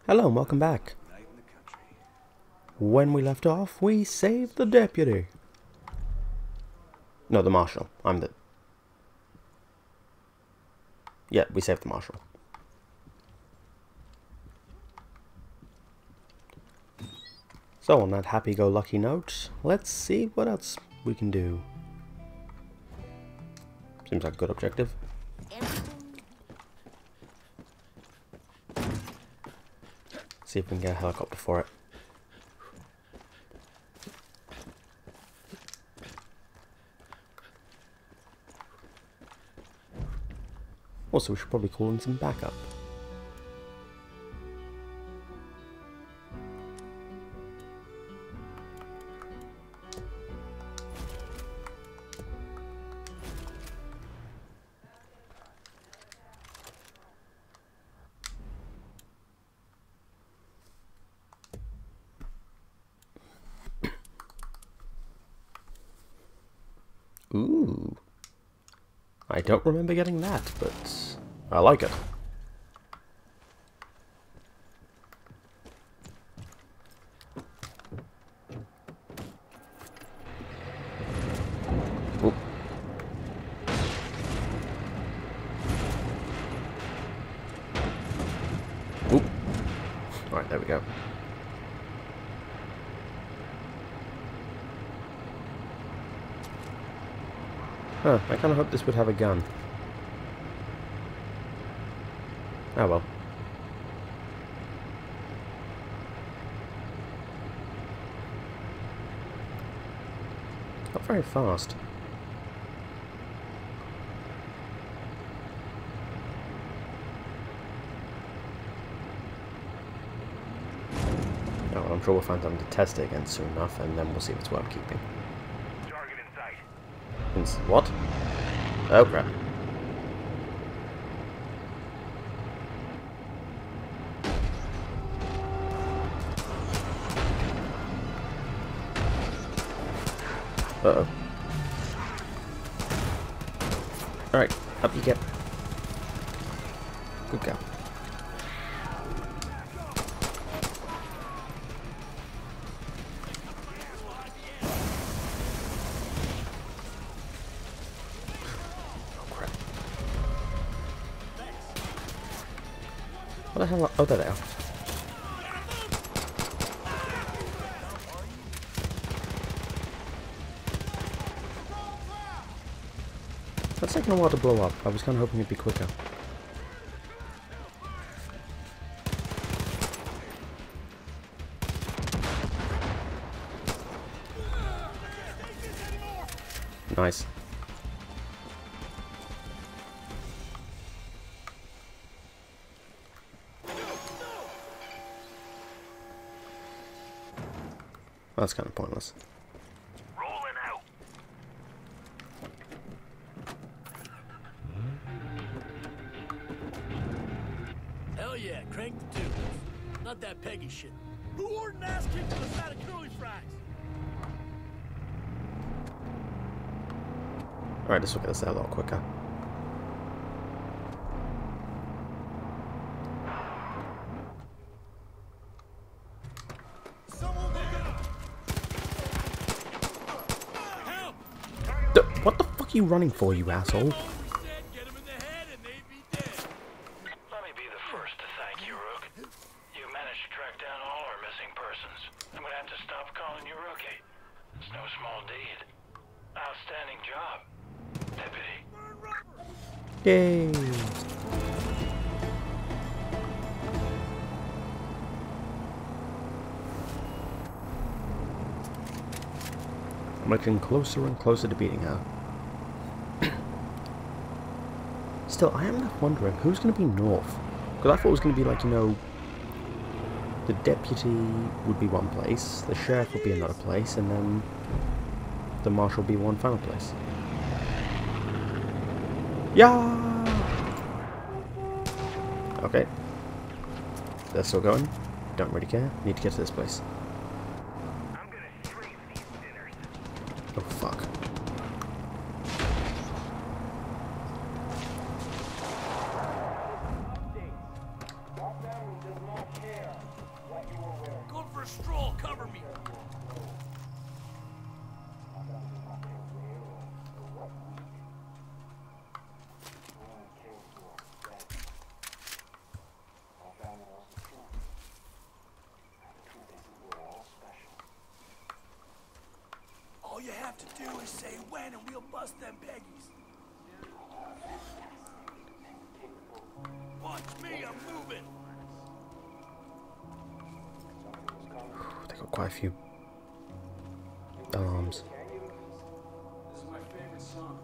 Hello and welcome back. When we left off, we saved the deputy. No, the marshal. I'm the... Yeah, we saved the marshal. So, on that happy-go-lucky note, let's see what else we can do. Seems like a good objective. See if we can get a helicopter for it. Also, we should probably call in some backup. Ooh. I don't remember getting that, but I like it. Ooh. Ooh. Alright, there we go. Huh, I kind of hoped this would have a gun. Oh well. Not very fast. Oh, well, I'm sure we'll find something to test it against soon enough, and then we'll see if it's worth keeping. Target in sight. What? Oh crap. Uh-oh. Alright, up you get. Good go. What the hell? Oh, there they are. That's taking a while to blow up. I was kind of hoping it'd be quicker. Nice. That's kind of pointless. Rolling out. Hell yeah, crank the tubes. Not that Peggy shit. Who ordered an ass kick to the side of curly fries? Alright, this will get us there a lot quicker. What the fuck are you running for, you asshole? Let me be the first to thank you, Rook. You managed to track down all our missing persons. I'm gonna have to stop calling you Rookie. It's no small deed. Outstanding job, Deputy. Yay! I'm getting closer and closer to beating her. Still, I am left wondering who's going to be north. Because I thought it was going to be like, you know, the deputy would be one place, the sheriff would be another place, and then the marshal would be one final place. Yeah. Okay. They're still going. Don't really care. Need to get to this place. I'm gonna strafe these sinners. Oh fuck. Our family does not care. you have to do is say when and we'll bust them Peggies. Watch me, I'm moving. They got quite a few alarms. This is my favorite song.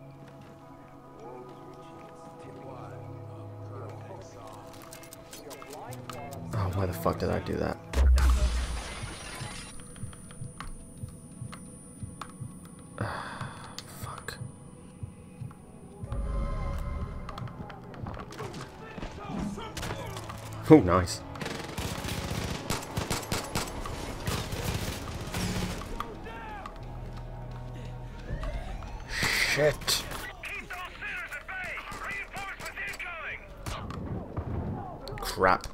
Oh, why the fuck did I do that? Fuck. Oh, nice. Shit. Keep those sinners at bay! Reinforcements incoming! Crap.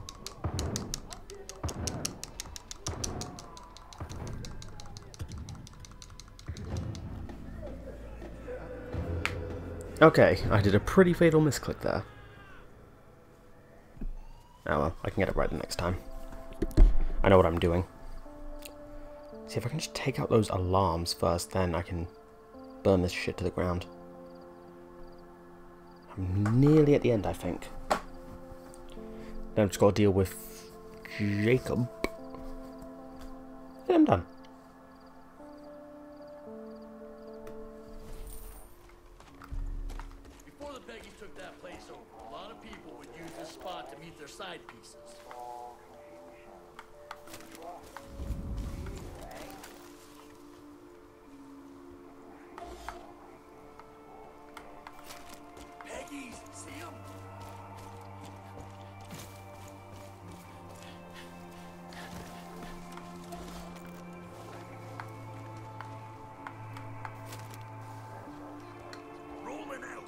Okay, I did a pretty fatal misclick there. Oh well, I can get it right the next time. I know what I'm doing. See, if I can just take out those alarms first, then I can burn this shit to the ground. I'm nearly at the end, I think. Then I've just got to deal with Jacob. And I'm done. Before the Peggies took that place over, a lot of people would use this spot to meet their side pieces. Peggies, see 'em? Rolling out.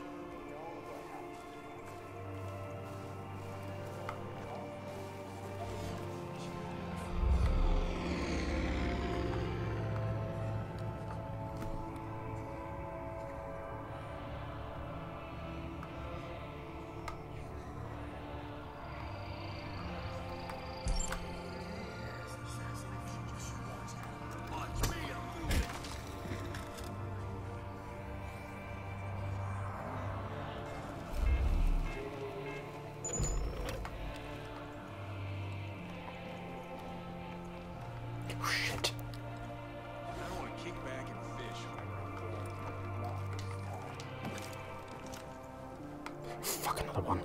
Watch me, I'm moving. Oh, shit. I don't want to kick back and fish. Fuck, another one.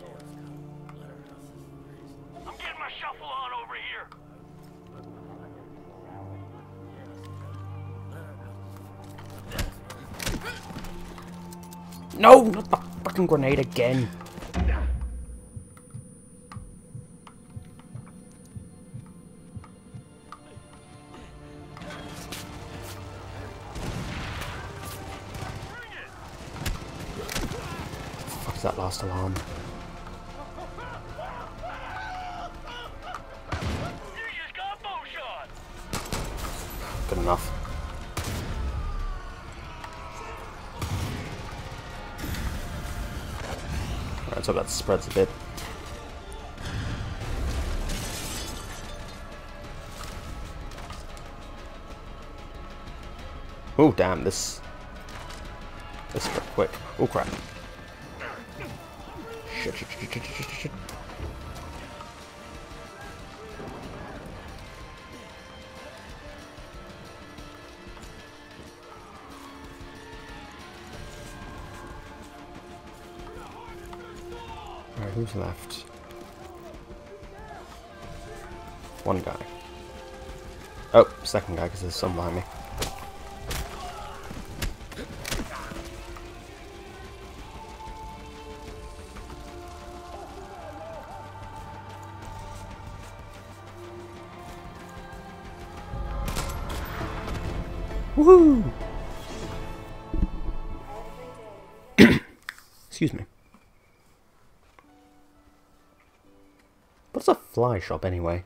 I'm getting my shuffle on over here! No, not the fucking grenade again. Fuck's that last alarm? You just got bow shot! Good enough. Alright, let's hope that spreads a bit. Oh damn, this spread quick. Oh crap. Shit, shit, shit, shit, shit, shit, shit. Alright, who's left? One guy. Oh, second guy, because there's some behind me. Woohoo! Excuse me. What's a fly shop anyway?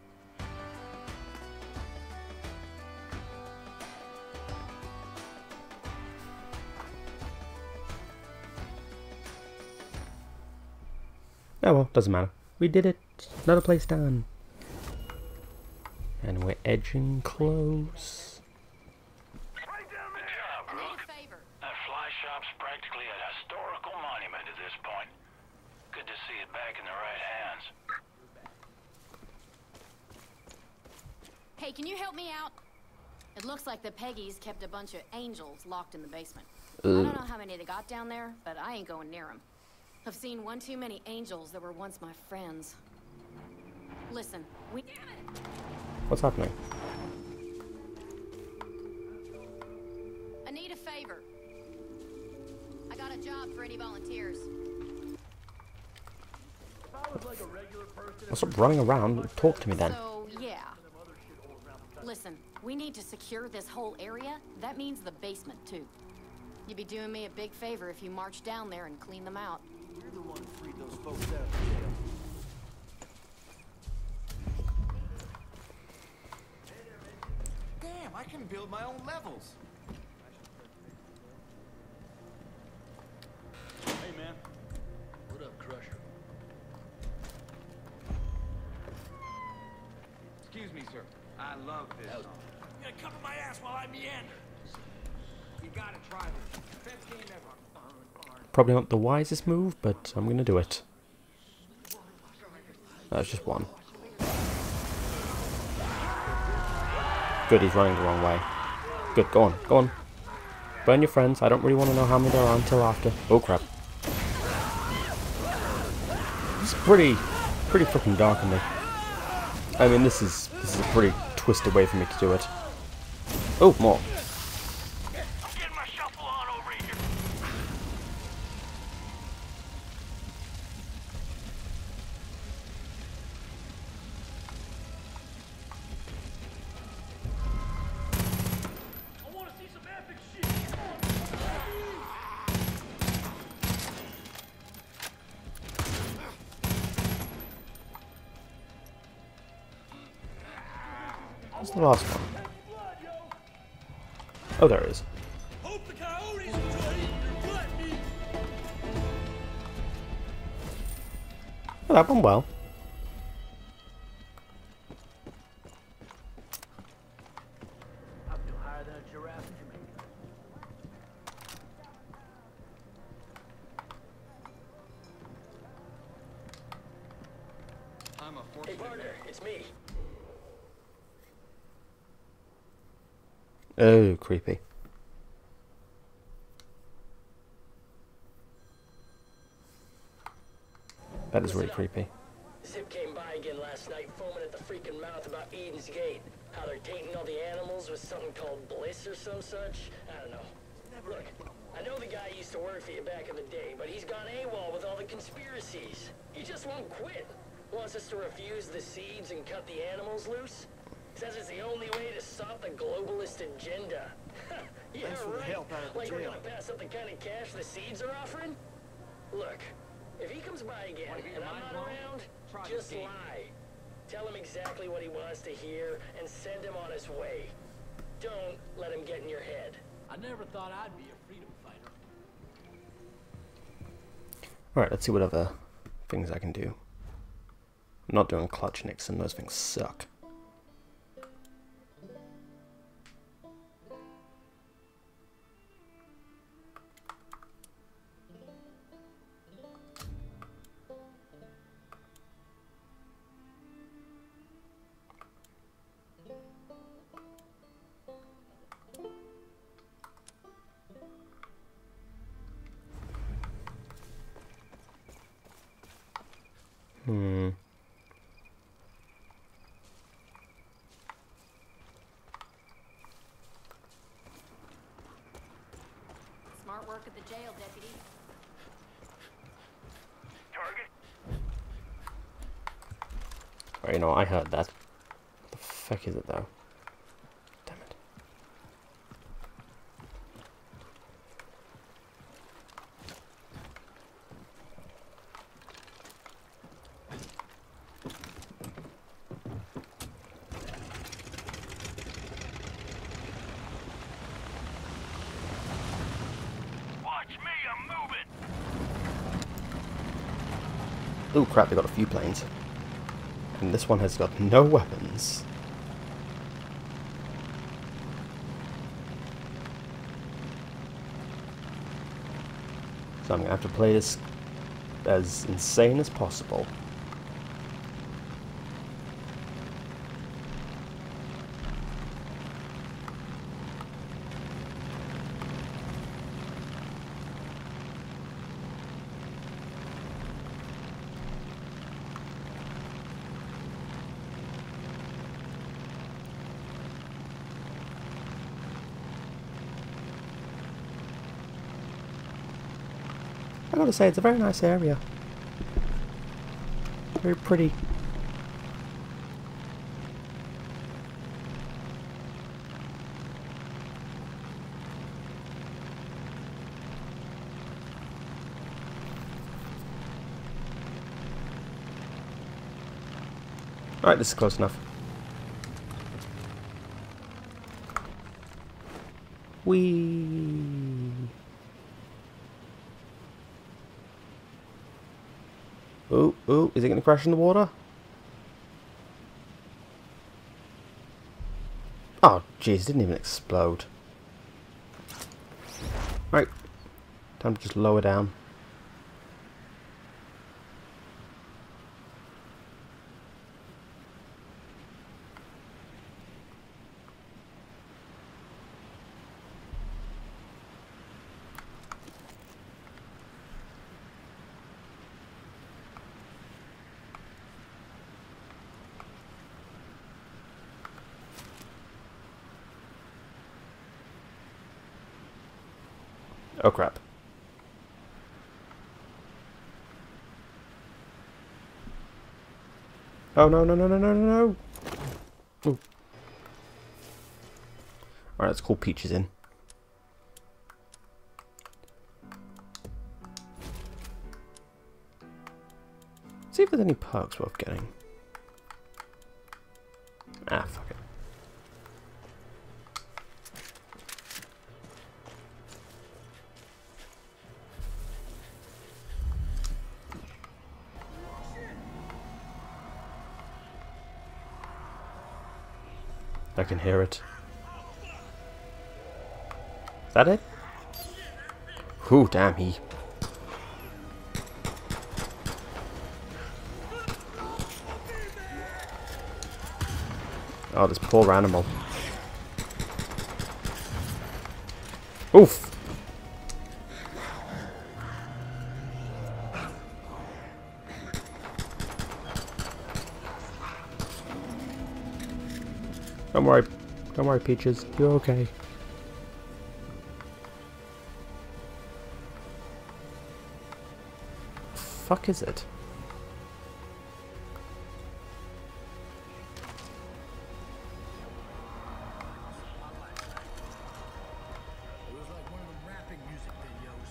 Oh well, doesn't matter. We did it. Another place done. And we're edging close. shop's practically a historical monument at this point. Good to see it back in the right hands. Hey, can you help me out? It looks like the Peggies kept a bunch of angels locked in the basement. I don't know how many they got down there, but I ain't going near them. I've seen one too many angels that were once my friends. Listen, we... What's happening? I need a favor. I got a job for any volunteers. Well, stop running around. Talk to me then. So, yeah. Listen, we need to secure this whole area. That means the basement, too. You'd be doing me a big favor if you march down there and clean them out. You're the one who freed those folks out of jail. Damn, I can build my own levels. Hey, man. What up, Crusher? Excuse me, sir. I love this song. You gonna cover my ass while I meander. You gotta try this. Best game ever. Probably not the wisest move, but I'm gonna do it. That's just one. Good, he's running the wrong way. Good, go on, go on. Burn your friends. I don't really want to know how many there are until after. Oh crap. It's pretty freaking dark in there. I mean, this is a pretty twisted way for me to do it. Oh, more. I'm getting my shuffle on over here. I wanna see some epic shit. What's the last one? Oh, there it is. Hope the coyotes enjoy eating your butt meat. Oh, that went well. I feel higher than a giraffe in Jamaica. I'm a Hey, fortunate partner, it's me. Oh, creepy. That is really creepy. Zip came by again last night, foaming at the freaking mouth about Eden's Gate. How they're tainting all the animals with something called bliss or some such. I don't know. Look, I know the guy used to work for you back in the day, but he's gone AWOL with all the conspiracies. He just won't quit. Wants us to refuse the seeds and cut the animals loose. Says it's the only way to stop the globalist agenda. Yeah, Thanks for the right. help out of the Like we're jail. gonna pass up the kind of cash the seeds are offering? Look, if he comes by again and I'm not around, just lie. Tell him exactly what he wants to hear and send him on his way. Don't let him get in your head. I never thought I'd be a freedom fighter. Alright, let's see what other things I can do. I'm not doing clutch Nixon, those things suck. Smart work at the jail, deputy. Target? Alright, you know, I heard that. What the fuck is it though? Damn it. Watch me, I'm moving. Oh crap, they got a few planes. And this one has got no weapons. So I'm going to have to play this as insane as possible. I gotta say, it's a very nice area. Very pretty. Alright, this is close enough. Whee! Oh, oh, is it going to crash in the water? Oh, jeez, it didn't even explode. Right, time to just lower down. Oh crap. Oh no no no no no no no! Ooh. Alright, let's call Peaches in. See if there's any perks worth getting. Ah, fuck it. I can hear it. Is that it? Ooh, damn, he... Oh, this poor animal. Oof! Don't worry, Peaches. You're okay. Fuck is it? It was like one of them rapping music videos.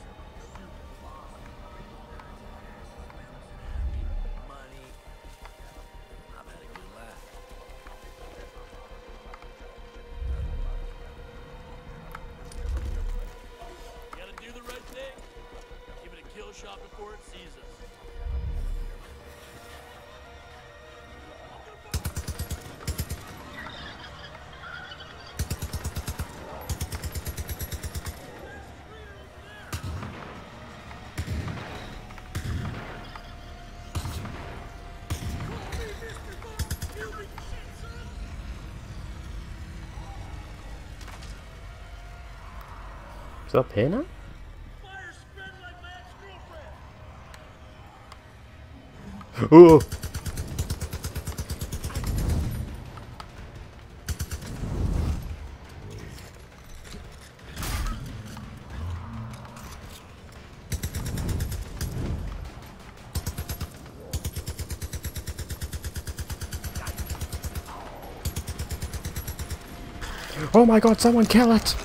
Money. I've had a good laugh. You gotta do the right thing. Give it a kill shot before it sees us. Is it up here now? Fire spread like my ex-girlfriend. Ooh! Oh my god, someone kill it!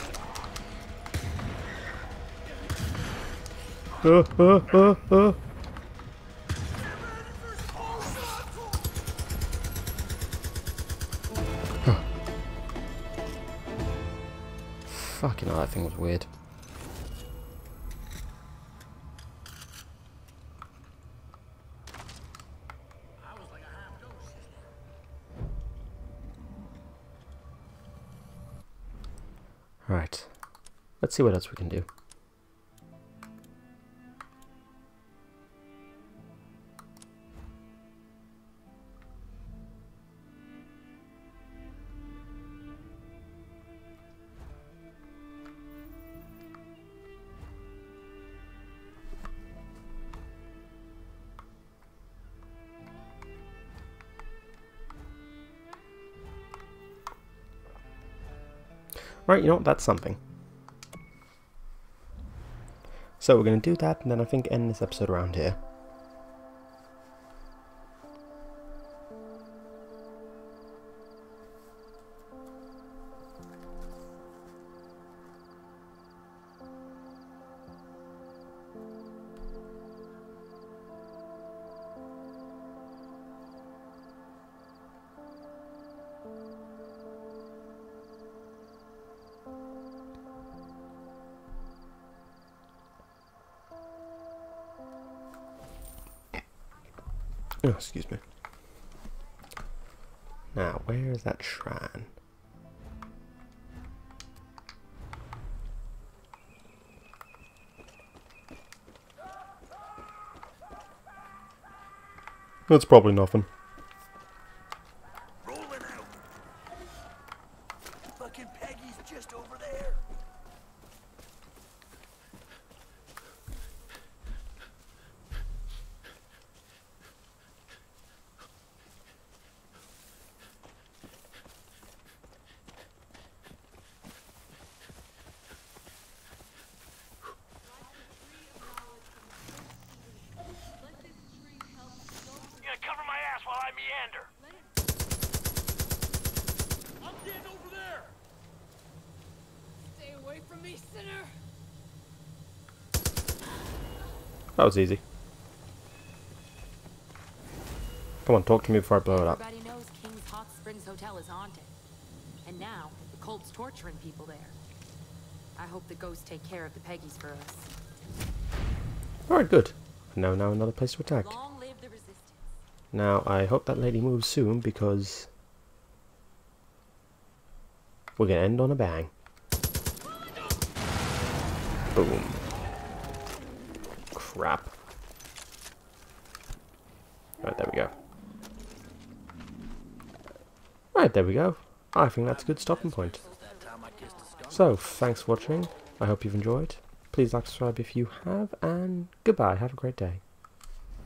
Fucking hell, that thing was weird. Right. Let's see what else we can do. Right, you know what? That's something. So we're going to do that, and then I think end this episode around here. Oh, excuse me. Now, where is that shrine? That's probably nothing. Rolling out. Fucking Peggy's just over there. You're gonna cover my ass while I meander. I'm getting over there. Stay away from me, sinner! That was easy. Come on, talk to me before I blow it up. Everybody knows King's Hot Springs Hotel is haunted. And now, the cult's torturing people there. I hope the ghosts take care of the Peggies for us. Alright, good. Now another place to attack. Long live the resistance. Now, I hope that lady moves soon, because we're going to end on a bang. Boom. Crap. Right, there we go. Right, there we go. I think that's a good stopping point. So, thanks for watching. I hope you've enjoyed. Please like, subscribe if you have, and goodbye. Have a great day.